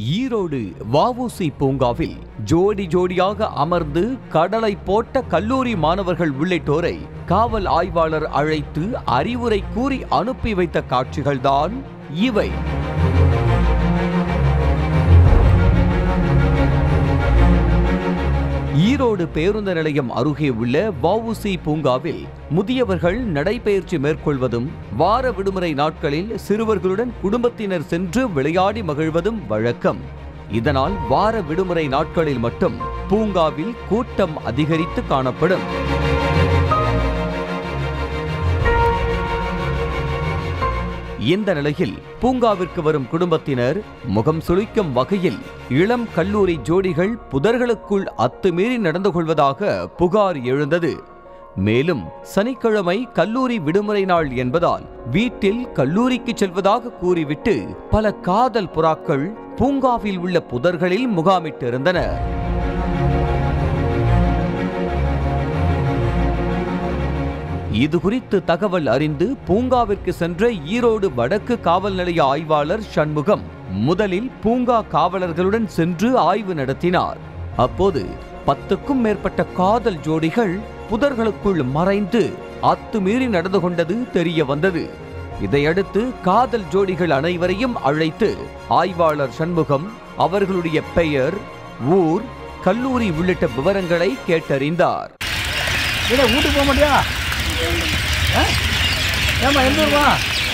ஈரோடு வஉசி பூங்காவில் ஜோடி ஜோடியாக அமர்ந்து கடலை போட்ட கல்லூரி மாணவர்கள் உள்ளிட்டோரை காவல் ஆய்வாளர் அழைத்து அறிவுரை கூறி அனுப்பி வைத்த காட்சிகள்தான் இவை. ஈரோடு பேருந்து நிலையம் அருகே உள்ள வஉசி பூங்காவில் முதியவர்கள் நடைபயிற்சி மேற்கொள்வதும் வார விடுமுறை நாட்களில் சிறுவர்களுடன் குடும்பத்தினர் சென்று விளையாடி மகிழ்வதும் வழக்கம். இதனால் வார விடுமுறை நாட்களில் மட்டும் பூங்காவில் கூட்டம் அதிகரித்து காணப்படும். இந்த நிலையில் பூங்காவிற்கு வரும் குடும்பத்தினர் முகம் சுளிக்கும் வகையில் இளம் கல்லூரி ஜோடிகள் புதர்களுக்குள் அத்துமீறி நடந்து கொள்வதாக புகார் எழுந்தது. மேலும் சனிக்கிழமை கல்லூரி விடுமுறை நாள் என்பதால் வீட்டில் கல்லூரிக்கு செல்வதாக கூறிவிட்டு பல காதல் புறாக்கள் பூங்காவில் உள்ள புதர்களில் முகாமிட்டிருந்தனர். இது குறித்து தகவல் அறிந்து பூங்காவிற்கு சென்ற ஈரோடு வடக்கு காவல் நிலைய ஆய்வாளர் சண்முகம் முதலில் பூங்கா காவலர்களுடன் சென்று ஆய்வு நடத்தினார். அப்போது 10க்கும் மேற்பட்ட காதல் ஜோடிகள் புதர்களுக்குள் மறைந்து அத்துமீறி நடந்து கொண்டது தெரிய வந்தது. இதையடுத்து காதல் ஜோடிகள் அனைவரையும் அழைத்து ஆய்வாளர் சண்முகம் அவர்களுடைய பெயர், ஊர், கல்லூரி உள்ளிட்ட விவரங்களை கேட்டறிந்தார். வீட்டுக்கு போக மாட்டியா? ஏமா எந்த ஊருமா?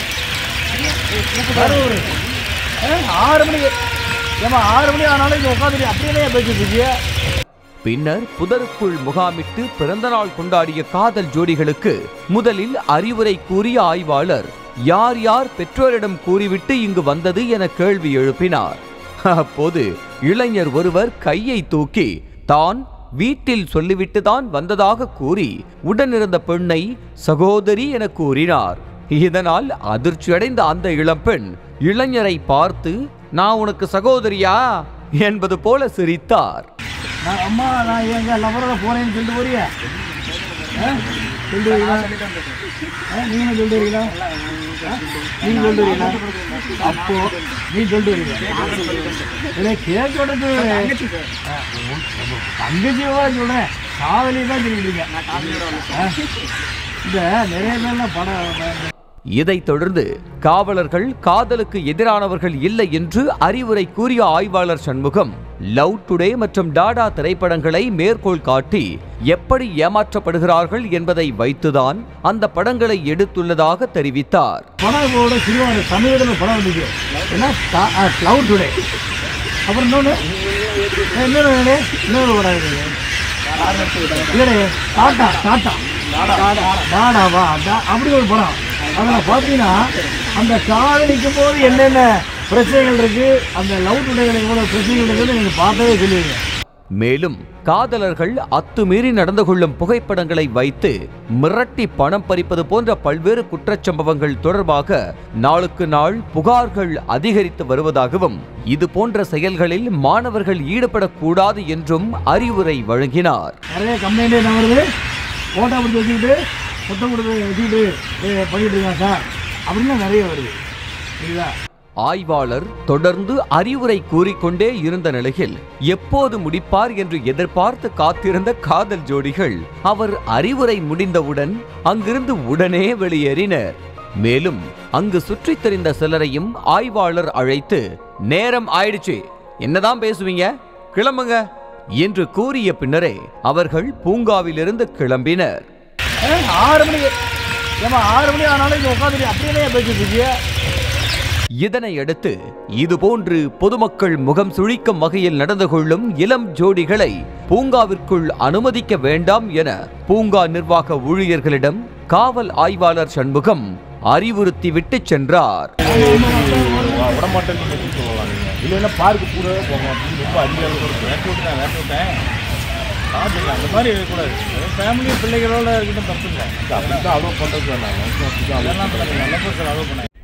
6 மணிக்கு. ஏமா 6 மணி ஆனாலும் இங்க உட்காந்து அப்படியே பேசிட்டு இருக்கிய. பின்னர் புதருக்குள் முகாமிட்டு பிறந்த நாள் கொண்டாடிய காதல் ஜோடிகளுக்கு முதலில் அறிவுரை கூறிய ஆய்வாளர் யார் யார் பெற்றோரிடம் கூறிவிட்டு இங்கு வந்தது என கேள்வி எழுப்பினார். அப்போது இளைஞர் ஒருவர் கையை தூக்கி தான் வீட்டில் சொல்லிவிட்டு தான் வந்ததாக கூறி உடனிருந்த பெண்ணை சகோதரி என கூறினார். இதனால் அதிர்ச்சியடைந்த அந்த இளம்பெண் இளைஞரை பார்த்து நான் உனக்கு சகோதரியா என்பது போல சிரித்தார். அம்மா நான் எங்க லவரோட போறேன்னு சொல்லிட்டு போறியா? நீங்க சொல்றீங்களா? நீங்க சொல்றீங்களா? அப்போ நீ சொல்றீங்க கேட்க தங்கச்சிவா சொல்றேன், காதலி தான் சொல்லிடுங்க. இந்த நிறைய பேர்லாம் படம். இதைத் தொடர்ந்து காவலர்கள் காதலுக்கு எதிரானவர்கள் இல்லை என்று அறிவுரை கூறிய ஆய்வாளர் சண்முகம் லவ் டுடே மற்றும் டாடா திரைப்படங்களை மேற்கோள் காட்டி எப்படி ஏமாற்றப்படுகிறார்கள் என்பதை வைத்துதான் அந்த படங்களை எடுத்துள்ளதாக தெரிவித்தார். படம் தமிழகத்தில் படம் வந்துச்சு, லவ் டுடே. அப்புறம் இன்னொரு டாடா டாடா டாடாவா அப்படி ஒரு படம். அதில் பார்த்தீங்கன்னா அந்த காதலிக்கும் போது என்னென்ன பிரச்சனைகள் இருக்கு, அந்த லவ் டுடேகளுக்கு எவ்வளவு பிரச்சனைகள் இருக்குன்னு நீங்க பார்த்தவே சொல்லுவீங்க. மேலும் காதலர்கள் அத்துமீறி நடந்து கொள்ளும் புகைப்படங்களை வைத்து மிரட்டி பணம் பறிப்பது போன்ற பல்வேறு குற்றச்சம்பவங்கள் தொடர்பாக நாளுக்கு நாள் புகார்கள் அதிகரித்து வருவதாகவும் இது போன்ற செயல்களில் மாணவர்கள் ஈடுபடக்கூடாது என்றும் அறிவுரை வழங்கினார். நிறைய கம்ப்ளைண்ட் என்ன வருது, போட்டோ பிடிச்சி வச்சுக்கிட்டு புத்தம் கொடுத்து வச்சுக்கிட்டு பண்ணிட்டு இருக்காங்க சார் அப்படின்னு நிறைய வருது. சரிங்களா? ஆய்வாளர் தொடர்ந்து அறிவுரை கூறிக்கொண்டே இருந்த நிலையில் எப்போது முடிப்பார் என்று எதிர்பார்த்து காத்திருந்த காதல் ஜோடிகள் அவர் அறிவுரை முடிந்தவுடன் அங்கிருந்து உடனே வெளியேறினர். மேலும் அங்கு சுற்றித் திரிந்த சிலரையும் ஆய்வாளர் அழைத்து நேரம் ஆயிடுச்சு, என்னதான் பேசுவீங்க, கிளம்புங்க என்று கூறிய பின்னரே அவர்கள் பூங்காவிலிருந்து கிளம்பினர். 6 மணிக்கு. ஏமா 6 மணி ஆனாலும் இங்க உட்காந்து அப்படியே பேசிட்டு இருக்கிய. இதனையடுத்து இதுபோன்று பொதுமக்கள் முகம் சுழிக்கும் வகையில் நடந்து கொள்ளும் இளம் ஜோடிகளை பூங்காவிற்குள் அனுமதிக்க வேண்டாம் என பூங்கா நிர்வாக ஊழியர்களிடம் காவல் ஆய்வாளர் சண்முகம் அறிவுறுத்திவிட்டு சென்றார். அந்த மாதிரி இருக்கக்கூடாது. ஃபேமிலி பிள்ளைகளோட இருக்கட்டும், தப்பு இல்லை. அப்படி தான் அலோவ் பண்ணுறது வேணாம். நல்ல பர்சன் அலோவ் பண்ண